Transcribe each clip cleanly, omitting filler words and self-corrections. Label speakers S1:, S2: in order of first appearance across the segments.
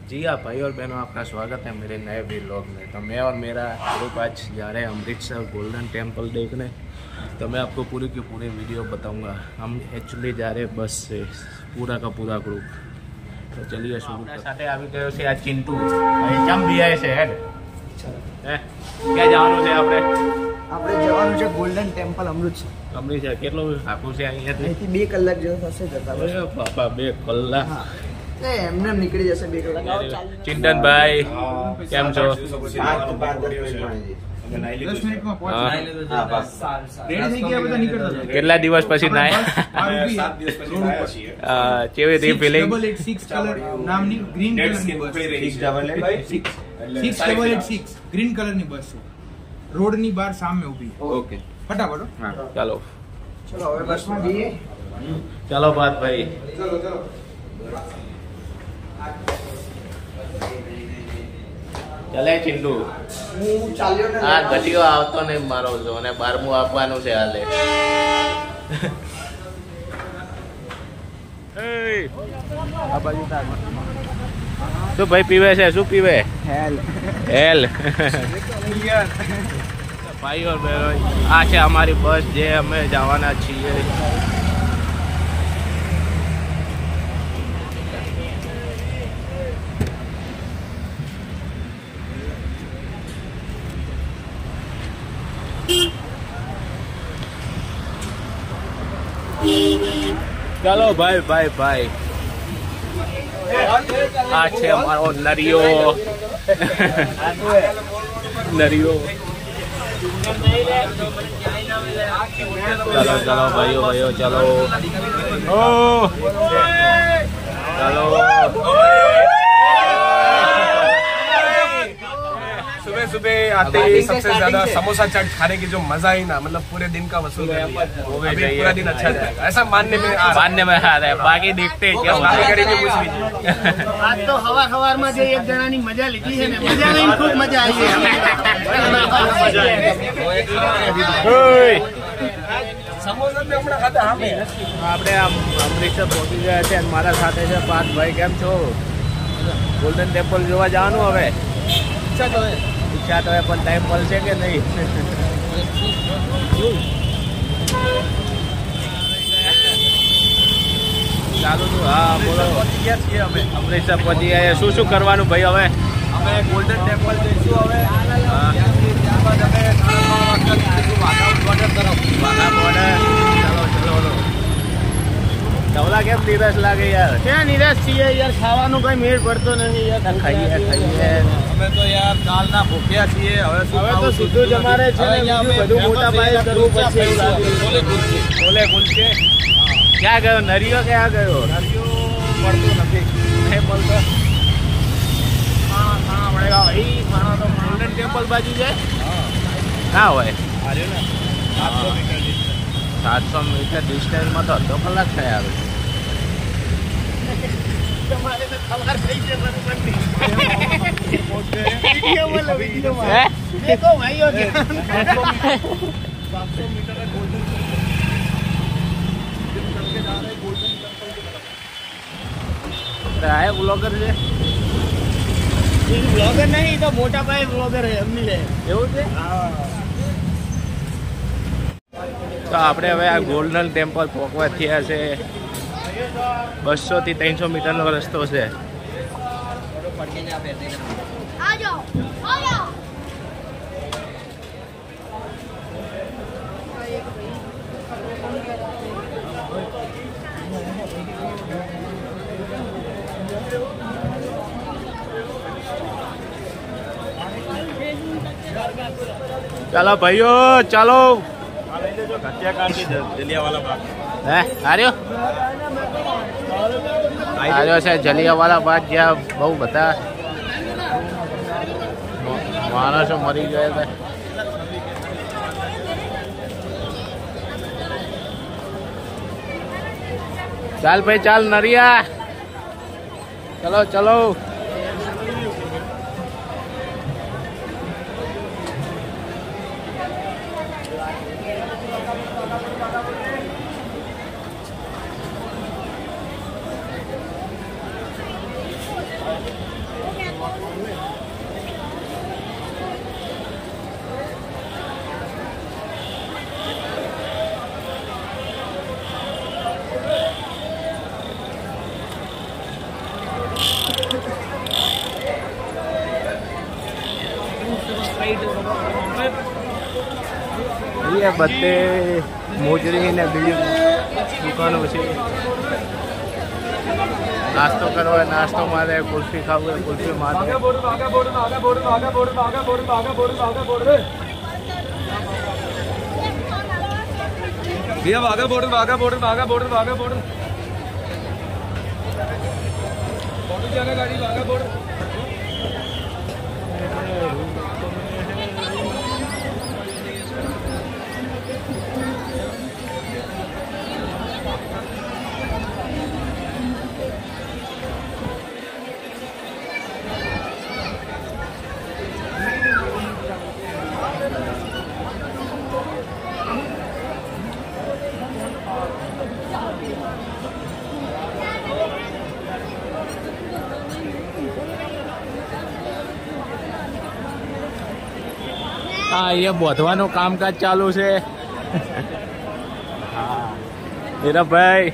S1: जी हाँ भाई और बहनों, आपका स्वागत है मेरे नए व्लॉग में। तो मैं और मेरा ग्रुप आज जा रहे हैं अमृतसर गोल्डन टेम्पल देखने। तो मैं आपको पूरी की पूरी वीडियो बताऊंगा। हम एक्चुअली जा रहे हैं बस से, पूरा का पूरा ग्रुप। तो चलिए शुरू करते हैं। આવી ગયો છે આ ચિંટુ ભાઈ, કેમ બિયાય છે હેડ હે ક્યાં જવાનું છે આપણે
S2: જવાનું છે ગોલ્ડન ટેમ્પલ અમૃતસર।
S1: અમૃતસર કેટલો આખું છે અહીંયાથી?
S2: 2 કલાક જેવું થશે જતા।
S1: અરે બાપા 2 કલાક
S2: એમને નીકળી જશે 2 કલાક।
S1: ચિંતન ભાઈ કેમ છો?
S2: 10 મિનિટમાં પહોંચી રેડી થઈ ગયા બધા નીકળતા।
S1: કેટલા દિવસ પછી નાય?
S2: 7 દિવસ પછી નાયા છીએ।
S1: કેવી હતી ફીલિંગ?
S2: 688 કલર નામની ગ્રીન કલરની બસ 6886 ગ્રીન કલરની બસ છે। રોડની બહાર સામે ઊભી। ઓકે ફટાફટ હા
S1: ચાલો
S2: ચલો હવે બસમાં જઈએ।
S1: ચાલો બાત ભાઈ
S2: ચલો ચલો।
S1: ચાલે ચિંટુ
S2: હું ચાલ્યો ને
S1: આ ગટીઓ આવતો નહીં મારો જો, અને 12મું આપવાનું છે હાલે। આ બાજુ શું ભાઈ પીવે છે? શું પીવે?
S2: હેલ
S1: હેલ
S2: ક્લિયર।
S1: ભાઈ ઓર બહેનો, આ છે અમારી બસ જે અમે જવાના છીએ। चलो भाई भाई भाई, आ છે અમારો નરિયો નરિયો। चलो चलो भाइयों भाइयों चलो ओ चलो।
S3: सुबह सुबह आते ही सबसे ज्यादा समोसा चाट खाने की जो मजा ही ना, मतलब पूरे दिन का वसूल है। अभी पूरा दिन अच्छा जाएगा ऐसा मानने में आ
S1: रहा है। बाकी देखते क्या होता है
S3: करेंगे कुछ भी नहीं।
S2: आज तो हवा में जो एक जणानी मजा લીધી છે ને, મજા લઈને ખૂબ મજા આવી છે।
S3: સમોસા તો હમણાં ખાધા અમે।
S1: આપણે આમ અમૃતસર પહોંચી ગયા છે અને મારા સાથે છે પાર્થભાઈ। કેમ છો? ગોલ્ડન ટેમ્પલ જોવા જવાનું હવે? ઈચ્છા તો હે પણ ટાઈમ મળશે કે નહીં? ચાલુ છું હા બોલો।
S3: પહોંચી ગયા છીએ અમે
S1: અમૃતસર પહોંચી ગયા। શું શું કરવાનું ભાઈ હવે?
S3: અમે ગોલ્ડન ટેમ્પલ જઈશું હવે। ત્યારબાદ અમે બોર્ડર તરફ
S1: વાઘા બોર્ડર। ચલો ચલો ધવલા કેમ નિરાશ લાગે યાર?
S2: ક્યાં નિરાશ છીએ યાર, ખાવાનું કઈ મેળ પડતો નથી યાર।
S1: ખાઈએ
S3: અમે તો યાર કાલના ભૂખ્યા છીએ। હવે
S2: તો સીધું જ અમારે છે ને બધું મોટા પાયે કરવું પડશે એવું લાગે।
S1: બોલે કુલચે ક્યાં ગયો નરિયો? ક્યાં ગયો
S3: નરિયો? મળતો નથી,
S1: નહીં મળતો।
S3: ખાણા મળેગા ભાઈ। ખાણા તો
S1: ગોલ્ડન ટેમ્પલ બાજુ જાય ના હોય?
S3: આવ્યો ને
S1: 700 મીટર ડિસ્ટન્સમાં તો અડધો કલાક થયા આવે।
S2: તમારે તો ખબર થઈ છે બરોબરની। વિડીયોમાં
S1: હે
S2: દેખો ભાઈઓ કે
S3: 700 मीटर है गोल्डन टेम्पल की तरफ चल के जा रहे हैं गोल्डन टेम्पल की तरफ।
S1: આયા બ્લોગર છે?
S2: બ્લોગર નહીં તો મોટા પાયે બ્લોગર છે એમની લે
S1: એવું છે? તો આપણે હવે આ ગોલ્ડન ટેમ્પલ પહોંચવા થયા છે। 200 થી 300 મીટરનો રસ્તો છે। चलो भाइयों चलो। હે આર્યો છે જલિયાવાલા બાગ, જ્યાં બહુ બધા માણસો મરી ગયા હતા। ચાલ ભાઈ ચાલ નરિયા, ચલો ચલો। અહીંયા બધે મોજડી ને બીજી દુકાનો છે. નાસ્તો કરવો હોય નાસ્તો મારે, કુલ્ફી ખાવું હોય કુલ્ફી મારે.
S3: भैया Wagah border Wagah border Wagah border Wagah border गाड़ी वाघा बॉर्डर.
S1: હા અહીંયા બોધવાનું કામકાજ ચાલુ છે. હીરાભાઈ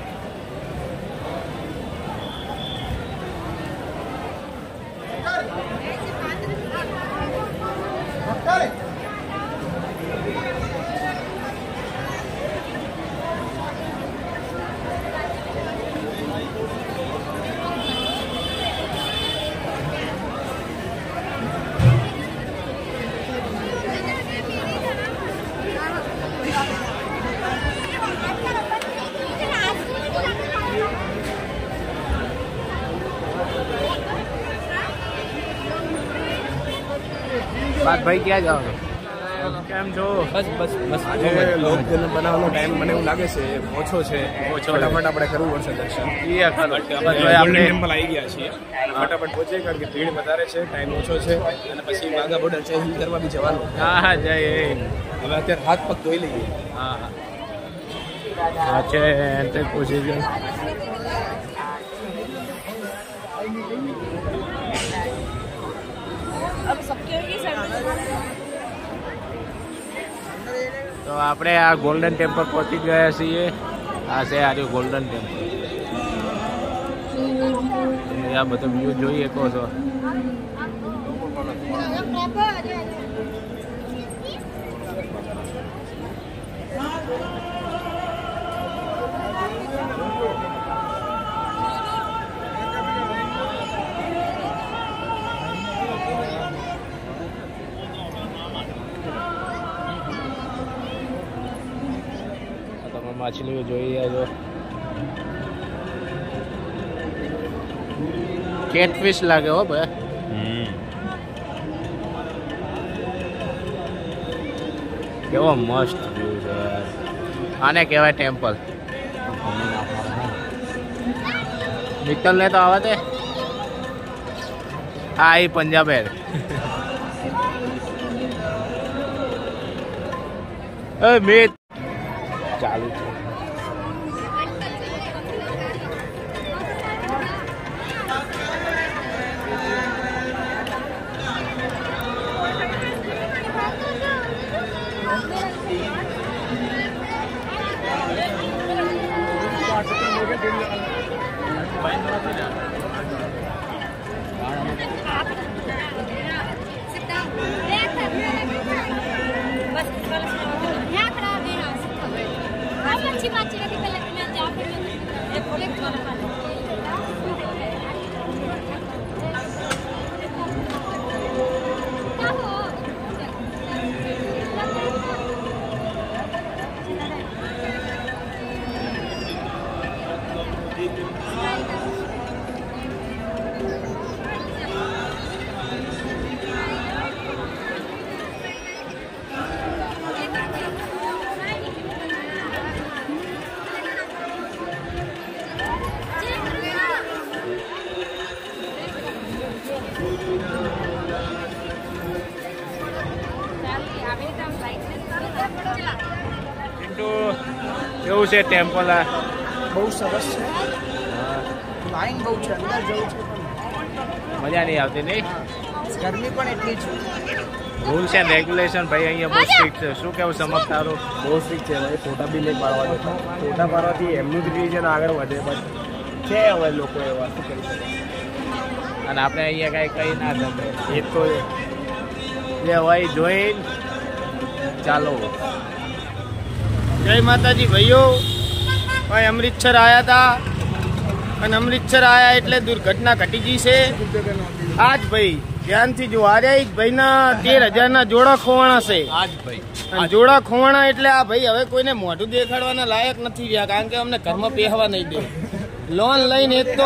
S1: बात भाई क्या जाओ કેમ છો?
S3: બસ બસ બસ આજે લોક બનાવવાનો ટાઈમ મને એવું લાગે છે ઓછો છે. ફટાફટ આપણે કરવું પડશે દર્શન.
S1: આપણે
S3: ટેમ્પલ આવી ગયા છીએ, ફટાફટ પહોંચે કારણ કે ભીડ વધારે છે, ટાઈમ ઓછો છે અને પછી વાઘા બોર્ડર છે હિલ કરવા બી જવાનું.
S1: હા હા જય.
S3: હવે અત્યારે હાથ પગ ધોઈ લઈએ.
S1: હા હા છે એન્ટ્રી પ્રોસીજર. તો આપણે આ ગોલ્ડન ટેમ્પલ પહોંચી ગયા છીએ. આ છે આ ગોલ્ડન ટેમ્પલ. આ બધો વ્યૂ જોઈએ કહો છો. માછલીઓ જોઈ રહ્યા છો. કેટફિશ લાગે હો ભાઈ. કેવો મસ્ત વ્યૂ છે. આને કહેવાય ટેમ્પલ. મિત્તલ ને તો આવા દે. હા એ પંજાબ હે. મિત ચાલુ છે. કેવું છે ટેમ્પલ? આ
S2: બહુ સરસ છે. લાઈન બહુ છે, અંદર જવું છે
S1: મજા નહીં આવતી નહીં?
S2: ગરમી પણ એટલી છે.
S1: રૂલ્સ એન્ડ રેગ્યુલેશન ભાઈ અહીંયા બહુ સ્ટ્રિક્ટ છે. શું કેવું સમજ તારું?
S3: બહુ સ્ટ્રિક્ટ છે ભાઈ. ફોટા બી નહીં પાડવા દેતા. ફોટા પાડવાથી એમનું જ રિલીજન આગળ વધે. બટ છે હવે લોકો એવા શું કરી શકે.
S1: અને આપણે અહીંયા કાંઈ ના થશે
S3: એ તો
S1: એટલે ભાઈ જોઈને ચાલો.
S4: જય માતાજી ભાઈઓ, ભાઈ અમૃતસર આવ્યા હતા અને અમૃતસર આવ્યા એટલે દુર્ઘટના ઘટી ગઈ છે આજ ભાઈ. ધ્યાનથી જો આ રહ્યા ભાઈના 13,000 જોડા ખોવાણા છે આજ ભાઈ. જોડા ખોવાણા એટલે આ ભાઈ હવે કોઈને મોઢું દેખાડવાના લાયક નથી રહ્યા, કારણ કે અમને ઘરમાં પહેવા નહીં દે. લોન લઈને એક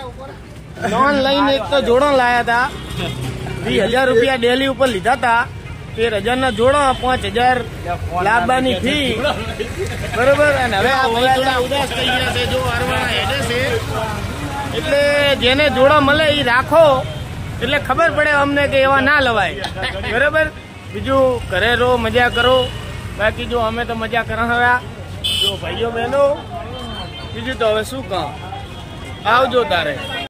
S4: તો જોડો લાયા હતા, 20,000 રૂપિયા ડેલી ઉપર લીધા હતા. 13,000 જોડો, 5,000 લાવવાની ફી, બરોબર. અને હવે આ ભાઈ થોડા ઉદાસ થઈ ગયા છે, જો અરવાણા હેડે છે. એટલે જેને જોડો મળે એ રાખો, એટલે ખબર પડે અમને કે એવા ના લવાય, બરોબર. બીજું ઘરે રહો, મજા કરો. બાકી જો અમે તો મજા કરાવ્યા જો ભાઈઓ બહેનો, બીજું તો હવે શું કહું. આવજો તારે.